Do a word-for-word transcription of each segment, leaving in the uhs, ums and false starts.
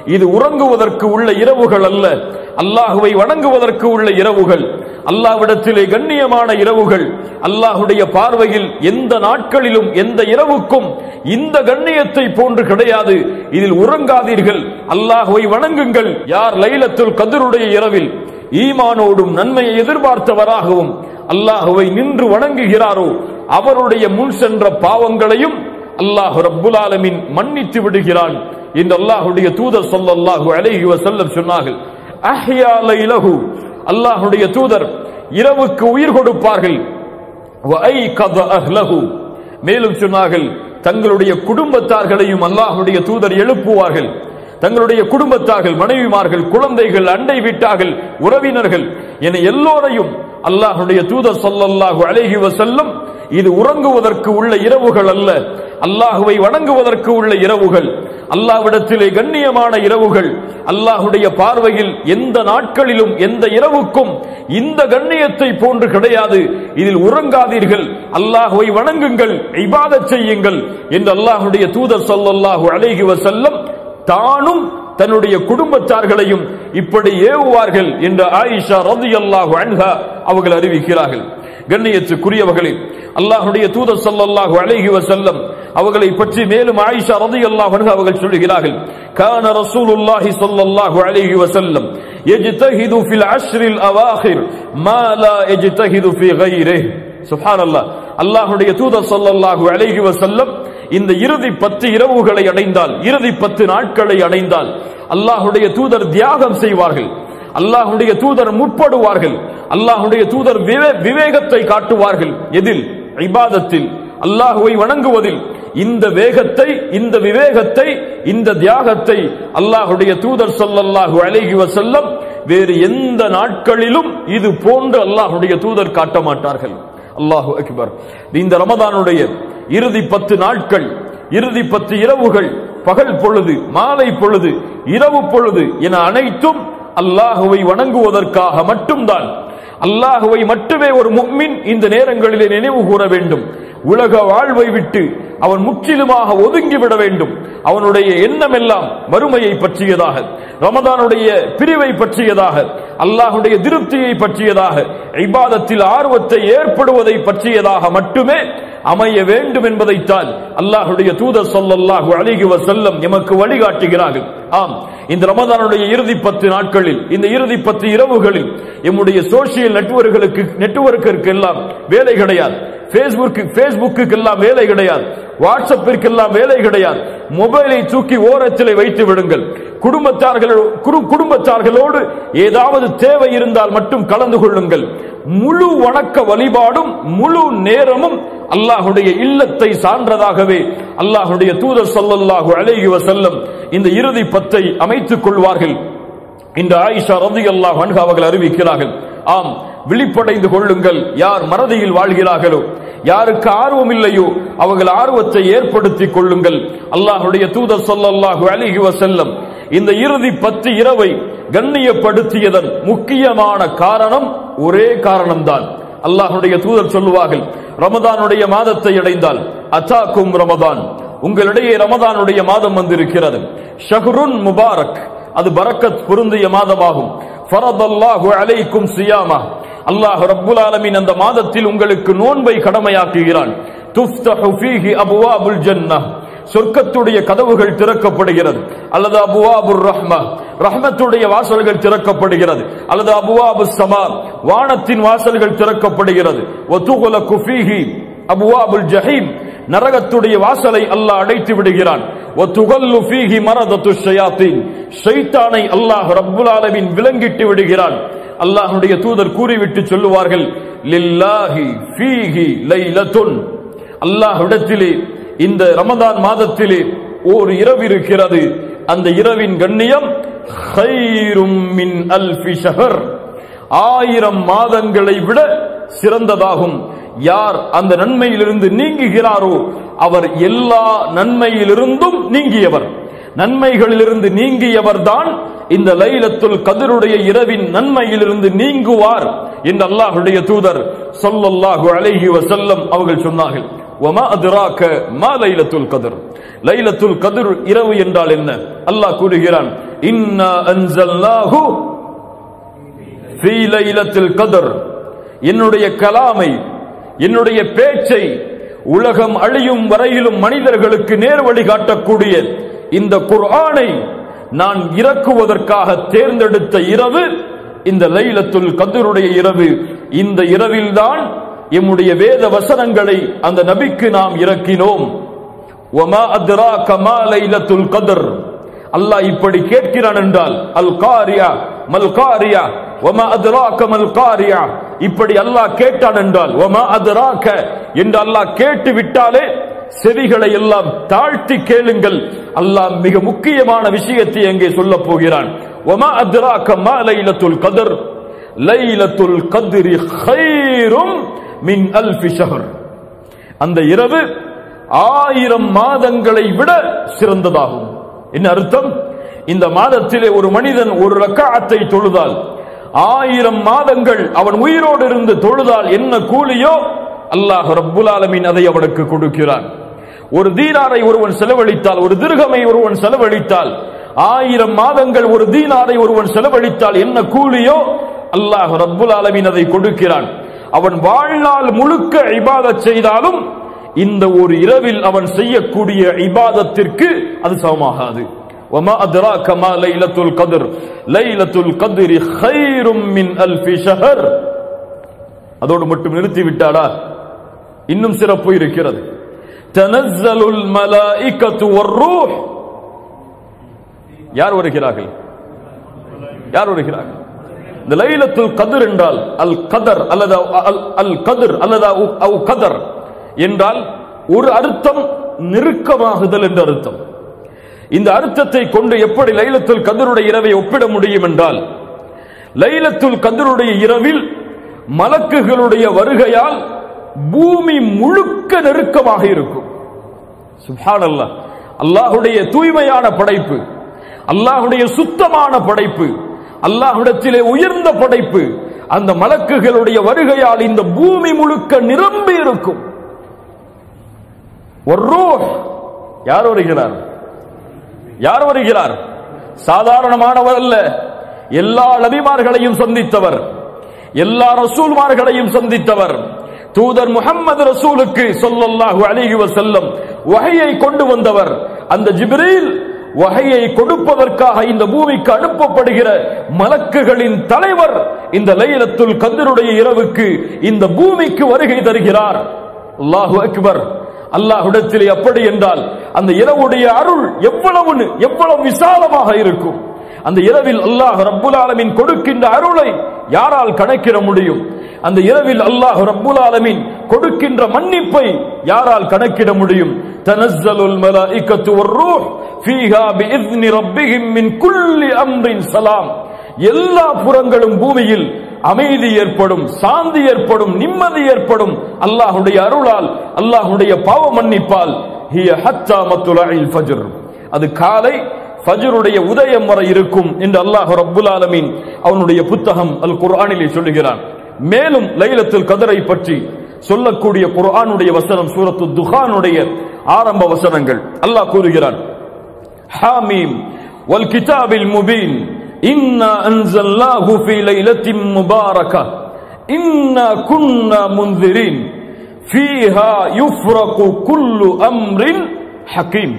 இது உறங்குவதற்கு உள்ள இரவுகள் அல்ல, அல்லாஹுவை வணங்குவதற்கு உள்ள இரவுகள், அல்லாஹ்விடத்திலே கண்ணியமான இரவுகள். அல்லாஹுடைய பார்வையில் எந்த நாட்களிலும் எந்த இரவுக்கும் இந்த கண்ணியத்தை போன்று கிடையாது. இதில் உறங்காதீர்கள், அல்லாஹுவை வணங்குங்கள். யார் லைலத்துல் கத்ருடைய இரவில் ஈமானோடும் நன்மையை எதிர்பார்த்தவராகவும் அல்லாஹுவை நின்று வணங்குகிறாரோ அவருடைய முன் சென்ற பாவங்களையும் அல்லாஹ் ரப்புல் ஆலமீன் மன்னித்து விடுகிறான் என்று அல்லாஹுடைய தூதர் ஸல்லல்லாஹு அலைஹி வஸல்லம் சொன்னார்கள். அஹ்யா லைலஹு, அல்லாஹுடைய தூதர் இரவுக்கு உயிர் கொடுப்பார்கள். வ ஐகத அஹ்லஹு, மேலும் சொன்னார்கள் தங்களுடைய குடும்பத்தார்களையும் அல்லாஹுடைய தூதர் எழுப்புவார்கள். தங்களுடைய குடும்பத்தார்கள், மனைவிமார்கள், குழந்தைகள், அண்டை வீட்டார்கள், உறவினர்கள் என எல்லோரையும் அல்லாஹுடைய தூதர் ஸல்லல்லாஹு அலைஹி வஸல்லம் இது உறங்குவதற்கு உள்ள இரவுகள் அல்ல, அல்லாஹுவை வணங்குவதற்கு உள்ள இரவுகள், அல்லாஹ்விடத்திலே கண்ணியமான இரவுகள், அல்லாஹுடைய பார்வையில் எந்த நாட்களிலும் எந்த இரவுக்கும் இந்த கண்ணியத்தை போன்று கிடையாது. இதில் உறங்காதீர்கள், அல்லாஹுவை வணங்குங்கள், இபாதத் செய்யுங்கள் என்று அல்லாஹுடைய தூதர் ஸல்லல்லாஹு அலைஹி வஸல்லம் தானும் தன்னுடைய குடும்பத்தார்களையும் இப்படி ஏவுவார்கள் என்று ஆயிஷா ரலியல்லாஹு அன்ஹா அவர்கள் அறிவிக்கிறார்கள். கண்ணியத்துக்குரியவர்களே, அல்லாஹ்வுடைய தூதர் ஸல்லல்லாஹு அலைஹி வஸல்லம் அவர்களை பற்றி மேலும் ஆயிஷா ரலியல்லாஹு அன்ஹா அவர்கள் சொல்கிறார்கள், கான ரசூலுல்லாஹி ஸல்லல்லாஹு அலைஹி வஸல்லம் யஜ்தஹிது ஃபில் அஷ்ரில் அவாஹிர் மா லா யஜ்தஹிது ஃபீ கைரிஹி. சுப்ஹானல்லாஹ், அல்லாஹ்வுடைய தூதர் ஸல்லல்லாஹு அலைஹி வஸல்லம் இந்த இறுதி பத்து இரவுகளை அடைந்தால், இறுதி பத்து நாட்களை அடைந்தால் அல்லாஹ்வுடைய தூதர் தியாகம் செய்வார்கள், அல்லாஹ்வுடைய தூதர் முற்படுவார்கள், அல்லாஹ்வுடைய தூதர் விவேகத்தை காட்டுவார்கள். எதில்? இபாதத்தில், அல்லாஹுவை வணங்குவதில். இந்த வேகத்தை, இந்த விவேகத்தை, இந்த தியாகத்தை அல்லாஹ்வுடைய தூதர் ஸல்லல்லாஹு அலைஹி வஸல்லம் வேறு எந்த நாட்களிலும் இது போன்று அல்லாஹ்வுடைய தூதர் காட்ட மாட்டார்கள். அல்லாஹு அக்பர். இந்த ரமதானுடைய இறுதி பத்து நாட்கள், இறுதி பத்து இரவுகள், பகல் பொழுது, மாலை பொழுது, இரவு பொழுது என அனைத்தும் அல்லாஹுவை வணங்குவதற்காக மட்டும்தான். அல்லாஹுவை மட்டுமே ஒரு முஃமின் இந்த நேரங்களிலே நினைவு கூற வேண்டும். உலக வாழ்வை விட்டு அவன் முற்றிலுமாக ஒதுங்கிவிட வேண்டும். அவனுடைய எண்ணம் எல்லாம் மறுமையை பற்றியதாக, ரமதானுடைய பிரிவை பற்றியதாக, அல்லாஹுடைய திருப்தியை பற்றியதாக, இபாதத்தில் ஆர்வத்தை ஏற்படுவதை பற்றியதாக மட்டுமே அமைய வேண்டும் என்பதைத்தான் அல்லாஹுடைய தூதர் ஸல்லல்லாஹு அலைஹி வஸல்லம் எமக்கு வழிகாட்டுகிறார்கள். ஆம், இந்த ரமதானுடைய இறுதி பத்து நாட்களில், இந்த இறுதி பத்து இரவுகளில் எம்முடைய சோசியல் நெட்வொர்க்குகளுக்கு நெட்வொர்க்கிற்கு எல்லாம் வேலை கிடையாது, பேஸ்புக்கு பேஸ்புக்கு எல்லாம் வேலை கிடையாது, வாட்ஸ்அப்பிற்கு எல்லாம் வேலை கிடையாது. மொபைலை தூக்கி ஓரத்திலே வைத்து விடுங்கள். குடும்பத்தார்களோடு குடும்பத்தார்களோடு ஏதாவது தேவை இருந்தால் மட்டும் கலந்து கொள்ளுங்கள். முழு வணக்க வழிபாடும் முழு நேரமும் அல்லாஹுடைய இல்லத்தை சான்றதாகவே அல்லாஹுடைய தூதர் ஸல்லல்லாஹு அலைஹி வஸல்லம் இந்த இறுதி பத்தை அமைத்துக் கொள்வார்கள். இந்த ஆயிஷா ரலியல்லாஹு அன்ஹா அவர்கள் அறிவிக்கிறார்கள், ஆம், விழிப்படைந்து கொள்ளுங்கள். யார் மறதியில் வாழ்கிறார்களோ, யாருக்கு ஆர்வம் இல்லையோ அவர்கள் ஆர்வத்தை ஏற்படுத்திக் கொள்ளுங்கள். அல்லாஹுடைய தூதர் ஸல்லல்லாஹு அலைஹி வஸல்லம் இந்த இறுதி பத்து இரவை கண்ணியப்படுத்தியதன் முக்கியமான காரணம் ஒரே காரணம்தான். அல்லாஹுடைய தூதர் சொல்லுவார்கள், ரமதானுடைய மாதத்தை அடைந்தால் அத்தாக்கும் ரமதான், உங்களிடையே ரமதானுடைய மாதம் வந்திருக்கிறது. ஷஹ்ருன் முபாரக், அது பரக்கத் பொருந்திய மாதமாகும். ஃபரதல்லாஹு அலைக்கும் சியாமா, அல்லாஹ் ரப்புல் ஆலமீன் அந்த மாதத்தில் உங்களுக்கு நோன்பை கடமையாக்குகிறான். துஃப்தஹு ஃபீஹி அப்வாபுல் ஜன்னஹ், சொர்க்கத்துடைய கதவுகள் திறக்கப்படுகிறது. அல்லது அபுவாபுர் ரஹ்மா, ரஹ்மத்துடைய வாசல்கள் திறக்கப்படுகிறது. அல்லது அபுவாபுஸ் ஸமா, வானத்தின் வாசல்கள் திறக்கப்படுகிறது. வதுகுலகு ஃபீஹி அபுவாபுல் ஜஹீம், நரகத்துடைய வாசலை அல்லாஹ் அடைத்து விடுகிறான். வதுகல்லு ஃபீஹி மரதத்துஷ் ஷயாத்தீன், ஷைத்தானை அல்லாஹ் ரப்புல் ஆலமீன் விலங்கிட்டு விடுகிறான். அல்லாஹ்வுடைய தூதர் கூறிவிட்டு சொல்லுவார்கள், லில்லாஹி ஃபீஹி லைலத்துன், அல்லாஹ்விடத்திலே இந்த ரமதான் மாதத்திலே ஓர் இரவு இருக்கிறது. அந்த இரவின் கண்ணியம் கைரும் மின் அல்ஃபி ஷஹர், ஆயிரம் மாதங்களை விட சிறந்ததாகும். யார் அந்த நன்மையிலிருந்து நீங்குகிறாரோ அவர் எல்லா நன்மையிலிருந்தும் நீங்கியவர். நன்மைகளிலிருந்து நீங்கியவர் தான் இந்த லைலத்துல் கத்ருடைய இரவின் நன்மையிலிருந்து நீங்குவார் என்று அல்லாஹ்வுடைய தூதர் ஸல்லல்லாஹு அலைஹி வஸல்லம் அவர்கள் சொன்னார்கள். வமா அத்ராக மா லைலத்துல் கத்ர், லைலத்துல் கத்ர் இரவு என்றால் என்ன? அல்லாஹ் கூறுகிறான், இன்னா அன்ஸல்னாஹு ஃபீ லைலத்துல் கத்ர். என்னுடைய கலாமை, என்னுடைய பேச்சை உலகம் அழியும் வரையிலும் மனிதர்களுக்கு நேர்வழி காட்டக்கூடிய இந்த குர்ஆனை நான் இறக்குவதற்காக தேர்ந்தெடுத்த இரவு இந்த லைலத்துல் கத்ருடைய இரவு. இந்த இரவில்தான் எம்முடைய வேத வசனங்களை அந்த நபிக்கு நாம் இறக்கினோம். வமா அத்ராக மா லைலத்துல் கத்ர். அல்லாஹ் இப்படி கேட்கிறான் என்றால் அல் காரியா மல் காரியா வமா அத்ராக மல் காரியா, இப்படி அல்லாஹ் கேட்டான் என்றால் வமா அத்ராக என்று அல்லாஹ் கேட்டு விட்டாலே செவிகளை எல்லாம் தாழ்த்தி கேளுங்கள். அல்லாஹ் மிக முக்கியமான விஷயத்தை அங்கே சொல்ல போகிறான். வமா அத்ராக மா லைலத்துல் கத்ர் லைலத்துல் கத்ரி கைரும் மின் அல்ஃபி ஷஹர். அந்த இரவு ஆயிரம் மாதங்களை விட சிறந்ததாகும். என்ன அர்த்தம்? இந்த மாதத்திலே ஒரு மனிதன் ஒரு ரக்அத்தை தொழுதால் ஆயிரம் மாதங்கள் அவன் உயிரோடு இருந்து தொழுதால் என்ன கூலியோ அல்லாஹ் ரப்புல் ஆலமீன் அதை அவனுக்கு கொடுக்கிறான். ஒரு தீனாரை ஒருவன் செலவழித்தால், ஒரு திர்ஹமை ஒருவன் செலவழித்தால், ஆயிரம் மாதங்கள் ஒரு தீனாரை ஒருவன் செலவழித்தால் என்ன கூலியோ அல்லாஹ் ரப்புல் ஆலமீன் அதை கொடுக்கிறான். அவன் வாழ்நாள் முழுக்க இபாதத் செய்தாலும் இந்த ஒரு இரவில் அவன் செய்யக்கூடிய இபாதத்திற்கு அது சமமாகாது. வமா அத்ராக மா லைலத்துல் கத்ர் லைலத்துல் கத்ரி கைரும் மின் அல்ஃபி ஷஹர். அதோடு மட்டும் நிறுத்தி விட்டாடா? இன்னும் சிறப்பு இருக்கிறது. தனஸ்ஸலுல் மலாயிகத்து வர்ரூஹ். யார் வருகிறார்கள்? யார் வருகிறார்கள்? இந்த லைலத்துல் கத்ர் என்றால் அல் கதர் அல்லது அல் கத்ர் அல்லது அவு கதர் என்றால் ஒரு அர்த்தம் நெருக்கமாகுதல் என்ற அர்த்தம். இந்த அர்த்தத்தை கொண்டு எப்படி லைலத்துல் கத்ருடைய இரவை ஒப்பிட முடியும் என்றால், லைலத்துல் கத்ருடைய இரவில் மலக்குகளுடைய வருகையால் பூமி முழுக்க நெருக்கமாக இருக்கும். சுப்ஹானல்லாஹ். அல்லாஹ்வுடைய தூய்மையான படைப்பு, அல்லாஹ்வுடைய சுத்தமான படைப்பு, அல்லாஹ்விடத்திலே உயர்ந்த படைப்பு, அந்த மலக்குகளுடைய வருகையால் இந்த பூமி முழுக்க நிரம்பி இருக்கும். வர்ரூஹ். யார் வருகிறார்? யார் வருகிறார்? சாதாரணமானவர் அல்ல. எல்லா நபிமார்களையும் சந்தித்தவர், எல்லா ரசூல்மார்களையும் சந்தித்தவர், தூதர் முஹம்மது ரசூலுக்கு ஸல்லல்லாஹு அலைஹி வஸல்லம் வஹையை கொண்டு வந்தவர். அந்த ஜிப்ரீல் வஹையை கொடுப்பதற்காக இந்த பூமிக்கு அனுப்பப்படுகிற மலக்குகளின் தலைவர் இந்த லைலத்துல் கத்ருடைய இரவுக்கு இந்த பூமிக்கு வருகை தருகிறார். அல்லாஹு அக்பர். அல்லாஹ்விடத்திலே அப்படி என்றால் அந்த இரவுடைய அருள் எவ்வளவு எவ்வளவு விசாலமாக இருக்கும். அந்த இரவில் அல்லாஹ் ரப்புல் ஆலமீன் கொடுக்கின்ற அருளை யாரால் கணக்கிட முடியும்? அந்த இரவில் அல்லாஹ் ரப்புல் ஆலமீன் கொடுக்கின்ற மன்னிப்பை யாரால் கணக்கிட முடியும்? தனஸ்ஸலுல் மலாயிகத்து வர்ரூஹ் ஃபீஹா பிஇذن ரப்பிஹிம் மின் குல்லி அம்ரின் ஸலாம். எல்லா புறங்களும் பூமியில் அமைதி ஏற்படும், சாந்தி ஏற்படும், நிம்மதி ஏற்படும் அல்லாஹ்வுடைய அருளால், அல்லாஹ்வுடைய பாவ மன்னிப்பால். ஹிய ஹத்தா மத்லஇல் ஃபஜ்ர். அது காலை ஃபஜ்ருடைய உதயம் வரை இருக்கும் என்று அல்லாஹ் ரப்புல் ஆலமீன் அவனுடைய புத்தகம் அல் குர்ஆனிலே சொல்லுகிறான். மேலும் லைலத்துல் கத்ரை பற்றி சொல்லக்கூடிய குர்ஆனுடைய வசனம் சூரத்து துஹானுடைய ஆரம்ப வசனங்கள். அல்லாஹ் கூறுகிறான், ஹாமீம் வல் கிதாபில் முபீன் இன்னா அன்ஸல்னாஹு ஃபீ லைலத்தின் முபாரகா இன்னா குன்னா முன்திரீன் ஃபீஹா யுஃப்ரகு குல்லு அம்ரின் ஹகீம்.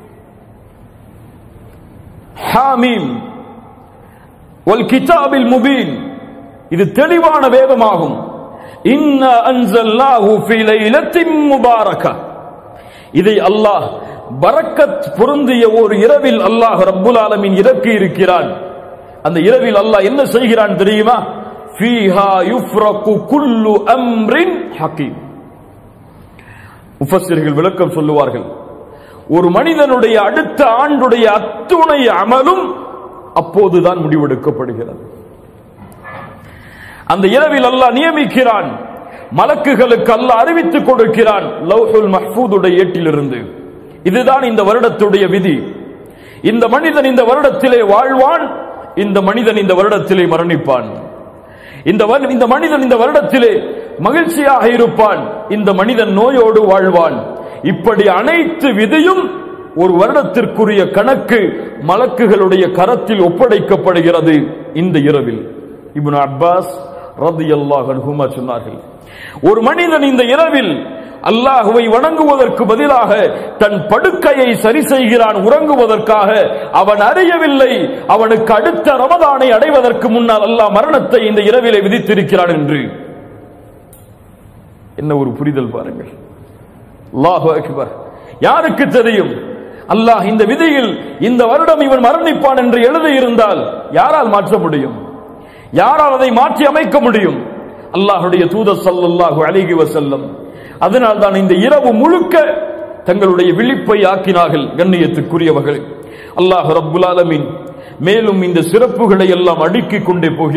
ஹாமீம் வல் கிதாபில் முபீன், இது தெளிவான வேதமாகும். இன்னா அன்ஸல்னாஹு ஃபீ லைலத்தின் முபாரகா, இதை அல்லாஹ் பரக்கத் பொருந்திய ஒரு இரவில் அல்லாஹ் ரப்புல் ஆலமீன் இறக்கி இருக்கிறான். அந்த இரவில் அல்லாஹ் என்ன செய்கிறான் தெரியுமா? ஃபீஹா யுஃப்ரகு குல்லு அம்ரின் ஹகீம். முஃபஸ்ஸிர்கள் விளக்கம் சொல்லுவார்கள், ஒரு மனிதனுடைய அடுத்த ஆண்டுடைய அத்துணை அமலும் அப்போதுதான் முடிவெடுக்கப்படுகிறது. அந்த இரவில் அல்லாஹ் நியமிக்கிறான், மலக்குகளுக்கு அல்லாஹ் அறிவித்துக் கொடுக்கிறான் லவ்ஹுல் மஹ்ஃபூதுடைய ஏட்டிலிருந்து. இதுதான் இந்த வருடத்துடைய விதி. இந்த மனிதன் இந்த வருடத்திலே வாழ்வான், இந்த மனிதன் இந்த வருடத்திலே மரணிப்பான். இந்த இந்த மனிதன் இந்த வருடத்திலே மகிழ்ச்சியாக இருப்பான், இந்த மனிதன் நோயோடு வாழ்வான். இப்படி அனைத்து விதியும் ஒரு வருடத்திற்குரிய கணக்கு மலக்குகளுடைய கரத்தில் ஒப்படைக்கப்படுகிறது இந்த இரவில். இப்னு அப்பாஸ் ரலியல்லாஹு அன்ஹுமா சொன்னார்கள், ஒரு மனிதன் இந்த இரவில் அல்லாஹுவை வணங்குவதற்கு பதிலாக தன் படுக்கையை சரி செய்கிறான் உறங்குவதற்காக. அவன் அறியவில்லை அவனுக்கு அடுத்த ரமதானை அடைவதற்கு முன்னால் அல்லாஹ் மரணத்தை இந்த இரவிலே விதித்திருக்கிறான் என்று. என்ன ஒரு புரிதல் பாருங்கள். அல்லாஹு அக்பர். யாருக்கு தெரியும் அல்லாஹ் இந்த விதியில் இந்த வருடம் இவன் மரணிப்பான் என்று எழுதியிருந்தால் யாரால் மாற்ற முடியும்? யாரால் அதை மாற்றி அமைக்க முடியும்? அல்லாஹ்வுடைய தூதர் ஸல்லல்லாஹு அலைஹி வஸல்லம் அதனால் தான் இந்த இரவு முழுக்க தங்களுடைய விழிப்பை ஆக்கினார்கள். கண்ணியத்துக்குரியவர்கள், அல்லாஹ் ரப்புல் ஆலமீன் மேலும் இந்த சிறப்புகளை எல்லாம் அடுக்கிக் கொண்டே போகிறார்.